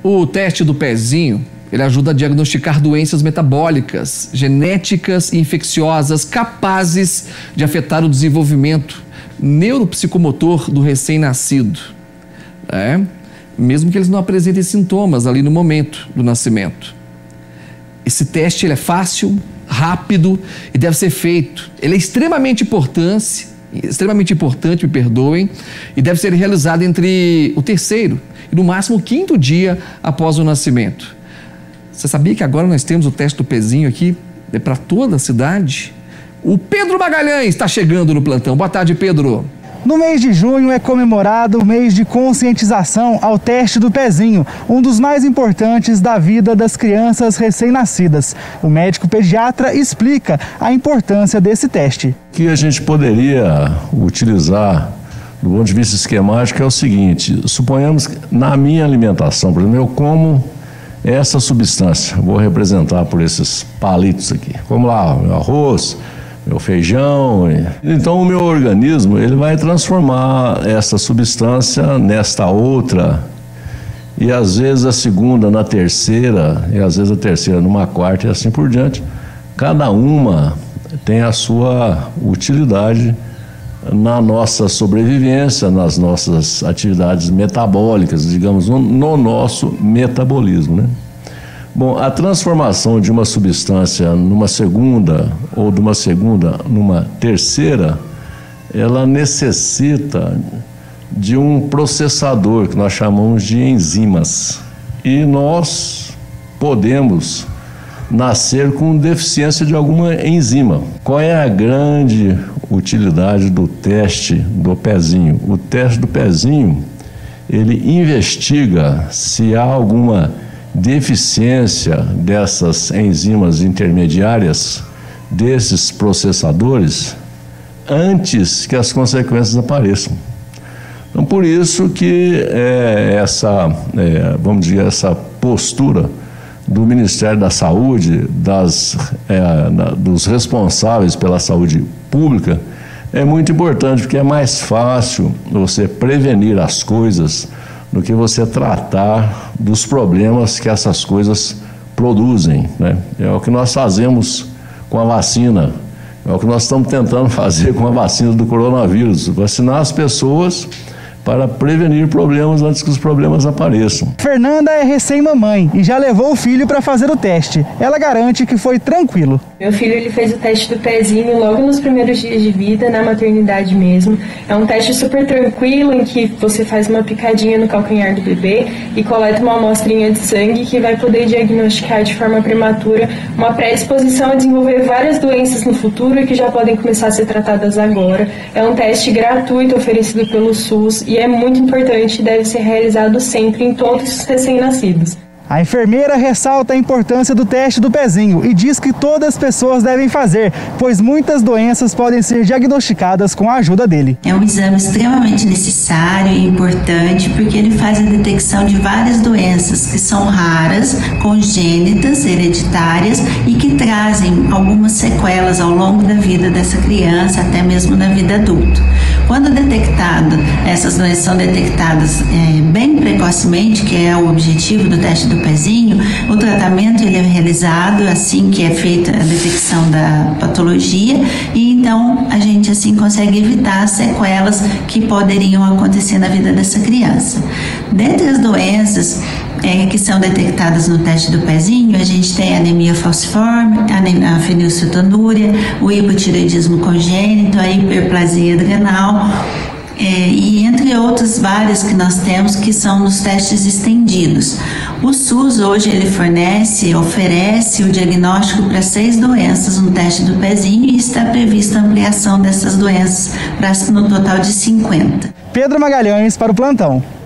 O teste do pezinho, ele ajuda a diagnosticar doenças metabólicas, genéticas e infecciosas capazes de afetar o desenvolvimento neuropsicomotor do recém-nascido, mesmo que eles não apresentem sintomas ali no momento do nascimento. Esse teste ele é fácil, rápido e deve ser feito. Ele é extremamente importante, me perdoem, e deve ser realizado entre o 3º e no máximo o 5º dia após o nascimento. Você sabia que agora nós temos o teste do pezinho aqui, para toda a cidade? O Pedro Magalhães está chegando no plantão. Boa tarde, Pedro. No mês de junho é comemorado o mês de conscientização ao teste do pezinho, um dos mais importantes da vida das crianças recém-nascidas. O médico pediatra explica a importância desse teste. O que a gente poderia utilizar do ponto de vista esquemático é o seguinte: suponhamos que na minha alimentação, por exemplo, eu como essa substância, vou representar por esses palitos aqui, como lá, meu arroz, meu feijão. Então o meu organismo ele vai transformar essa substância nesta outra, e às vezes a segunda na terceira, e às vezes a terceira numa quarta, e assim por diante. Cada uma tem a sua utilidade na nossa sobrevivência, nas nossas atividades metabólicas, digamos, no nosso metabolismo, né? Bom, a transformação de uma substância numa segunda ou de uma segunda numa terceira, ela necessita de um processador que nós chamamos de enzimas. E nós podemos nascer com deficiência de alguma enzima. Qual é a grande utilidade do teste do pezinho? O teste do pezinho, ele investiga se há alguma deficiência dessas enzimas intermediárias, desses processadores, antes que as consequências apareçam. Então, por isso que vamos dizer, essa postura do Ministério da Saúde, dos responsáveis pela saúde pública, é muito importante, porque é mais fácil você prevenir as coisas do que você tratar dos problemas que essas coisas produzem, né? É o que nós fazemos com a vacina, é o que nós estamos tentando fazer com a vacina do coronavírus, vacinar as pessoas para prevenir problemas antes que os problemas apareçam. Fernanda é recém-mamãe e já levou o filho para fazer o teste. Ela garante que foi tranquilo. Meu filho ele fez o teste do pezinho logo nos primeiros dias de vida, na maternidade mesmo. É um teste super tranquilo em que você faz uma picadinha no calcanhar do bebê e coleta uma amostrinha de sangue que vai poder diagnosticar de forma prematura uma pré-exposição a desenvolver várias doenças no futuro e que já podem começar a ser tratadas agora. É um teste gratuito oferecido pelo SUS e é muito importante e deve ser realizado sempre em todos os recém-nascidos. A enfermeira ressalta a importância do teste do pezinho e diz que todas as pessoas devem fazer, pois muitas doenças podem ser diagnosticadas com a ajuda dele. É um exame extremamente necessário e importante porque ele faz a detecção de várias doenças que são raras, congênitas, hereditárias e que trazem algumas sequelas ao longo da vida dessa criança, até mesmo na vida adulta. Quando essas doenças são detectadas bem precocemente, que é o objetivo do teste do pezinho, o tratamento ele é realizado assim que é feita a detecção da patologia e então a gente assim consegue evitar as sequelas que poderiam acontecer na vida dessa criança. Dentre as doenças que são detectadas no teste do pezinho, a gente tem a anemia falciforme, a fenilcetonúria, o hipotireoidismo congênito, a hiperplasia adrenal, e entre outros vários que nós temos que são nos testes estendidos. O SUS hoje ele oferece o diagnóstico para 6 doenças no teste do pezinho e está prevista a ampliação dessas doenças no total de 50. Pedro Magalhães para o plantão.